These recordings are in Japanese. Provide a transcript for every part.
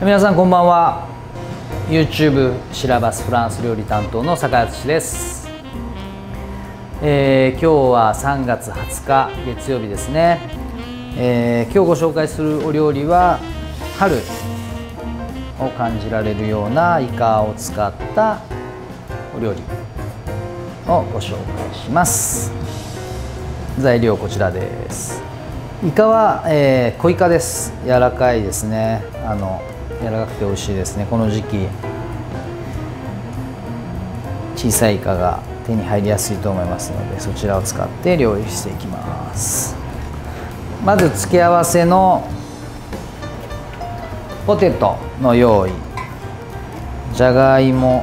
皆さんこんばんは。 YouTube シラバスフランス料理担当の坂井敦です。今日は3月20日月曜日ですね。今日ご紹介するお料理は春を感じられるようなイカを使ったお料理をご紹介します。材料こちらです。イカは、小イカです。柔らかいですね。柔らかくて美味しいですね。この時期小さいイカが手に入りやすいと思いますので、そちらを使って料理していきます。まず付け合わせのポテトの用意、じゃがいも、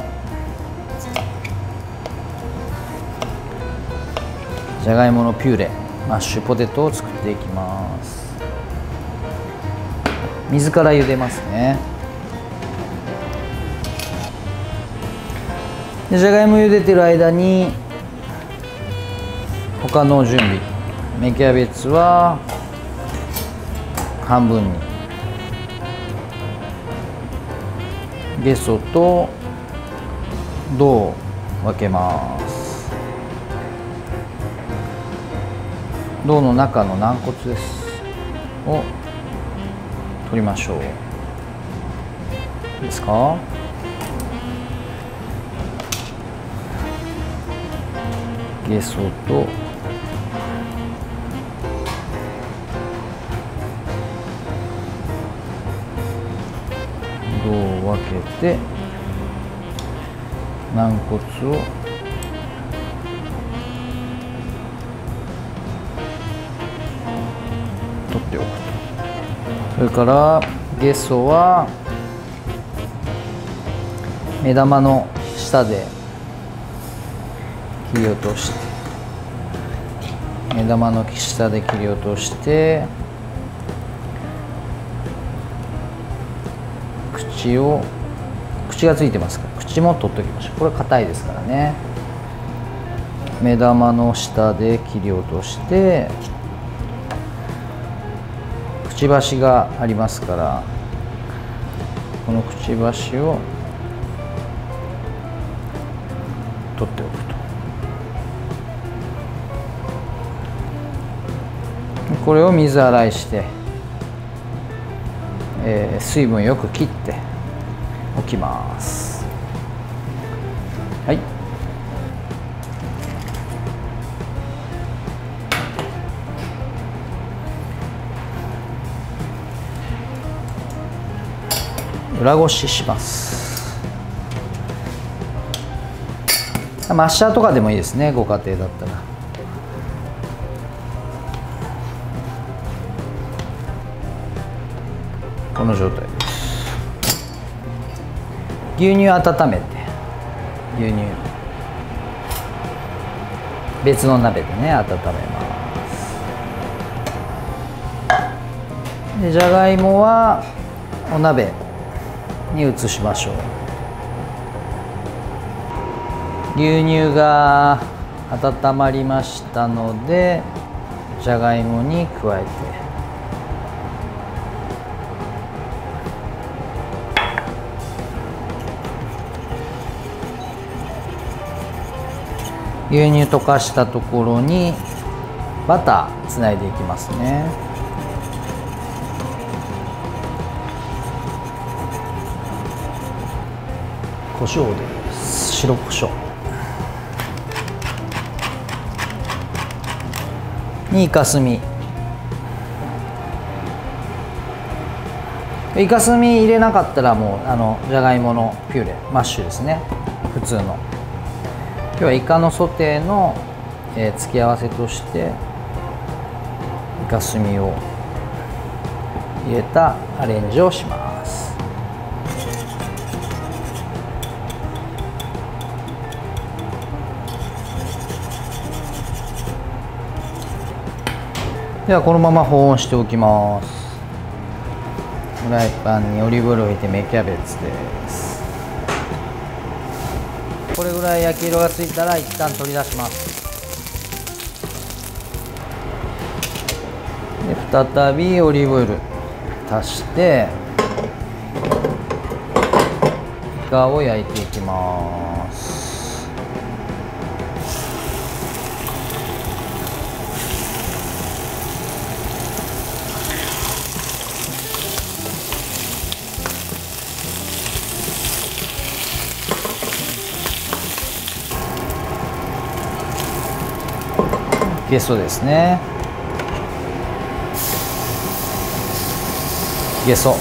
じゃがいものピューレ、マッシュポテトを作っていきます。水から茹でますね。でじゃがいも茹でてる間に他の準備、芽キャベツは半分に、ゲソと胴を分けます。胴の中の軟骨ですを取りましょう。いいですか。ゲソと胴を分けて軟骨を取っておくと。それからゲソは目玉の下で切り落として、目玉の下で切り落として、口がついてますから口も取っておきましょう。これ硬いですからね。目玉の下で切り落として、くちばしがありますから、このくちばしを取っておくと。これを水洗いして、水分よく切っておきます。はい。裏ごしします。マッシャーとかでもいいですね、ご家庭だったら。この状態です。牛乳温めて、牛乳別の鍋でね温めます。でじゃがいもはお鍋に移しましょう。牛乳が温まりましたので、じゃがいもに加えて、牛乳溶かしたところにバターつないでいきますね。胡椒です。白胡椒にイカスミ、イカスミ入れなかったらもうじゃがいものピューレ、マッシュですね、普通の。今日はイカのソテーの、付け合わせとしてイカスミを入れたアレンジをします。ではこのまま保温しておきます。フライパンにオリーブオイルを入れて芽キャベツです。これぐらい焼き色がついたら一旦取り出します。で再びオリーブオイル足して、 カを焼いていきます。ゲソですね。ゲソ。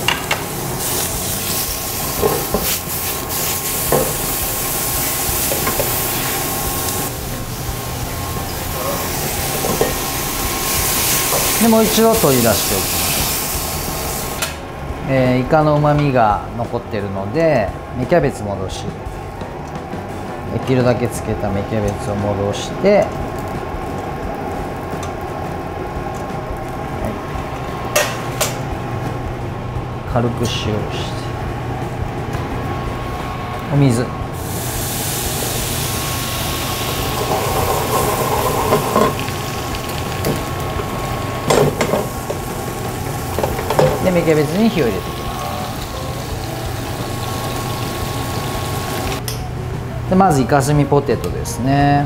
でもう一度取り出しておきます。イカの旨味が残っているので芽キャベツ戻し、できるだけつけた芽キャベツを戻して、軽く塩をして、お水、で芽キャベツに火を入れていきます。でまずイカスミポテトですね。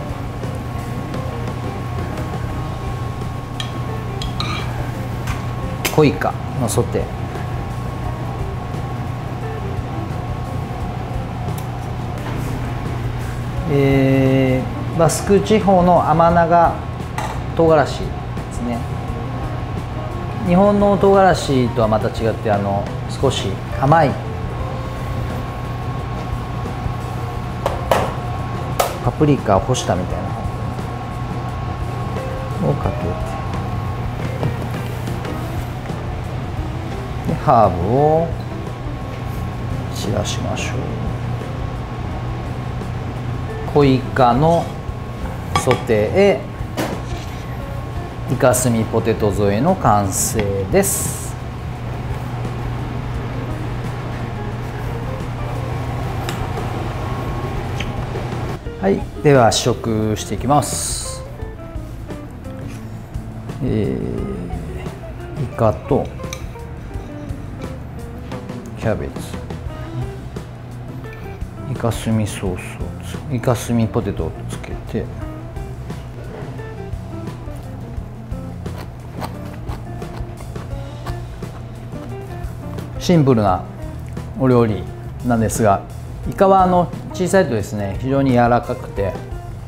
小イカのソテー、バスク地方の甘長唐辛子ですね。日本の唐辛子とはまた違って少し甘いパプリカを干したみたいなのをかけて、でハーブを散らしましょう。小イカのソテー、イカスミポテト添えの完成です。はい、では試食していきます。イカとキャベツ、イカスミソースをイカスミポテトをつけて、シンプルなお料理なんですが、イカは小さいとですね非常に柔らかくて、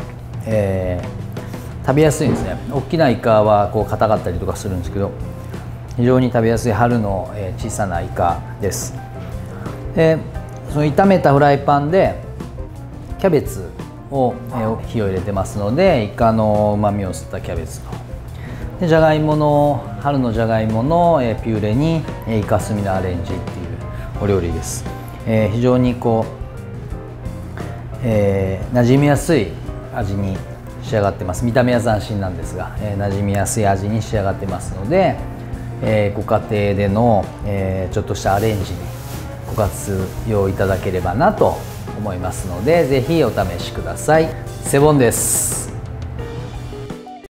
食べやすいんですね。大きなイカはこう硬かったりとかするんですけど、非常に食べやすい春の、小さなイカです。でその炒めたフライパンでキャベツを、火を入れてますので、イカの旨味を吸ったキャベツと、でじゃがいもの春のじゃがいもの、ピューレに、イカスミのアレンジっていうお料理です。非常にこう、馴染みやすい味に仕上がってます。見た目は斬新なんですが、馴染みやすい味に仕上がってますので、ご家庭での、ちょっとしたアレンジにご活用いただければなと思いますので、ぜひお試しください。セボンです。